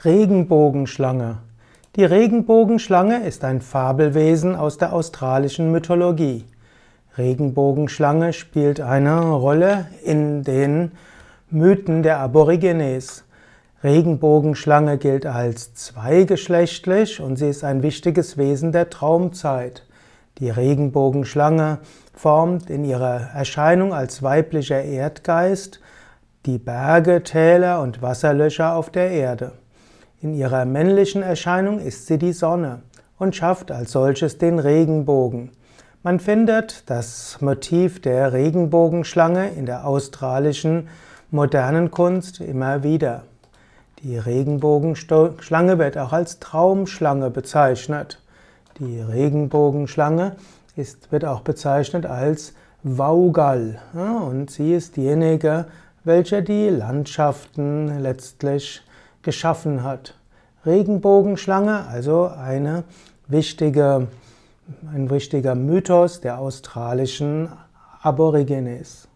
Regenbogenschlange. Die Regenbogenschlange ist ein Fabelwesen aus der australischen Mythologie. Regenbogenschlange spielt eine Rolle in den Mythen der Aborigines. Regenbogenschlange gilt als zweigeschlechtlich und sie ist ein wichtiges Wesen der Traumzeit. Die Regenbogenschlange formt in ihrer Erscheinung als weiblicher Erdgeist die Berge, Täler und Wasserlöcher auf der Erde. In ihrer männlichen Erscheinung ist sie die Sonne und schafft als solches den Regenbogen. Man findet das Motiv der Regenbogenschlange in der australischen modernen Kunst immer wieder. Die Regenbogenschlange wird auch als Traumschlange bezeichnet. Die Regenbogenschlange wird auch bezeichnet als Waugal, und sie ist diejenige, welche die Landschaften letztlich geschaffen hat. Regenbogenschlange, also ein wichtiger Mythos der australischen Aborigines.